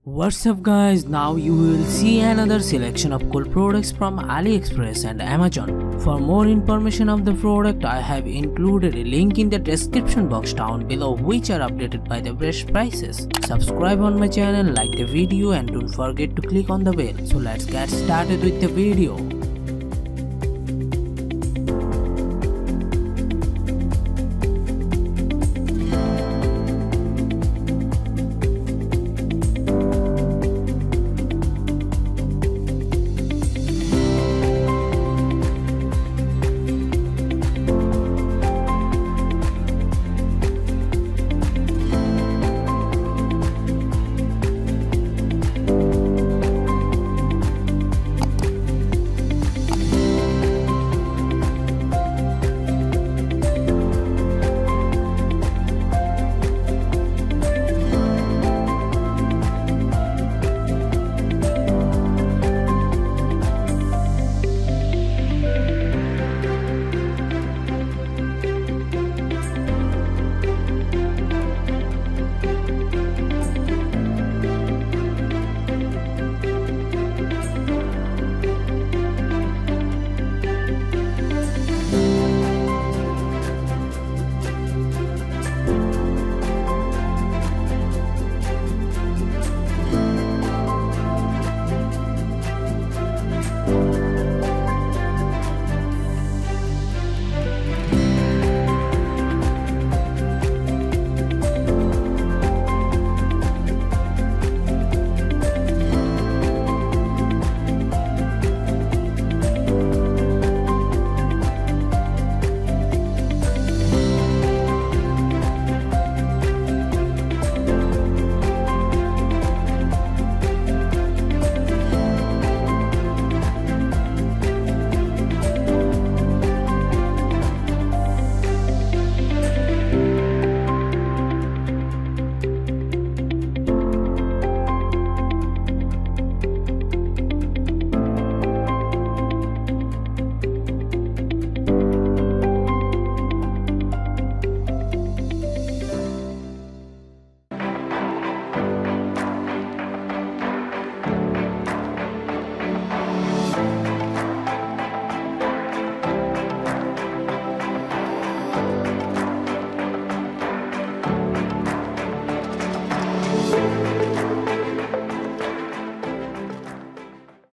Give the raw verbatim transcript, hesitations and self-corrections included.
What's up guys, now you will see another selection of cool products from Aliexpress and Amazon. For more information of the product, I have included a link in the description box down below which are updated by the best prices. Subscribe on my channel, like the video and don't forget to click on the bell. So let's get started with the video.